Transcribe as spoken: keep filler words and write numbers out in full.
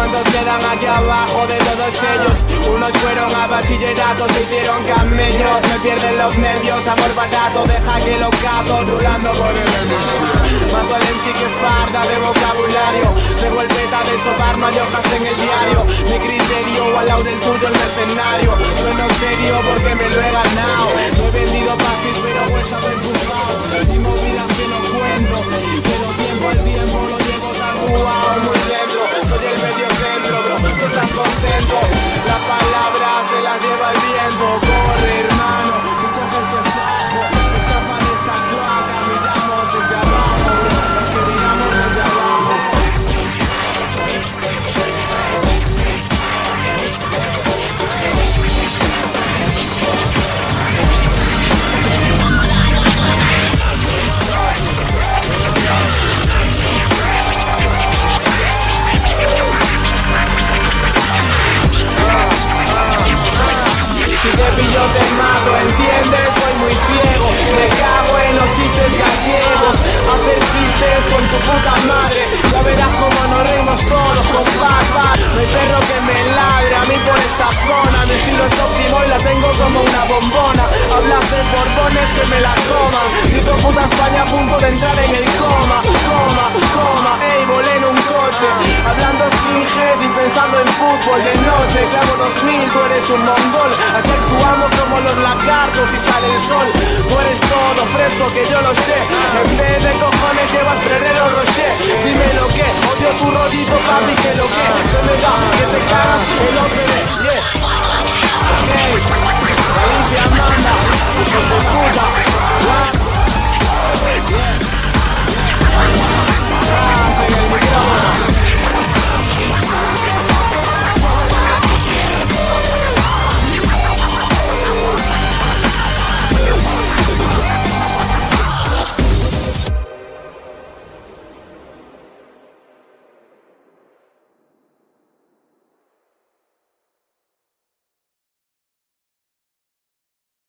¿Cuántos quedan aquí abajo de todos ellos? Unos fueron a bachillerato, se hicieron camellos. Me pierden los nervios, amor barato. Deja que los gatos rulando por el hemisferio. Mato al M C que farda de vocabulario. De golpeta de sopar, no hay hojas en el diario. Mi criterio al lado del tuyo el mercenario. Sueno serio porque me lo he ganado. No he vendido pastis pero he estado empujado. Y movidas que no cuento, pero tiempo al tiempo lo llevo tatuado muy dentro. Soy el medio centro, bro, tú estás contento. La palabra se las lleva el viento. Corre, hermano, tú coges el fajo. Escapa de esta cloaca, miramos desde abajo, bro. Es que miramos desde abajo. Si te pillo te mato, ¿entiendes? Soy muy ciego, me cago en los chistes gallegos. Hacer chistes con tu puta madre. Ya verás como nos reímos todos con papá. No hay perro que me ladre a mí por esta zona. Mi estilo es óptimo y la tengo como una bombona. Hablas de borbones que me la coman. Grito puta España a punto de entrar en el coma. Coma, coma, ey, volé en un coche. Hablando skinhead y pensando en fútbol de noche. Clavo dos mil, tú eres un mongol. Aquí actuamos como los lagartos y sale el sol. Tú eres todo fresco que yo lo sé. En vez de cojones llevas Ferrero Rocher. Dime lo que, odio tu rollito papi que lo que. Se me da que te cagas el once de yeah. Ok, Galicia manda, hijos de puta.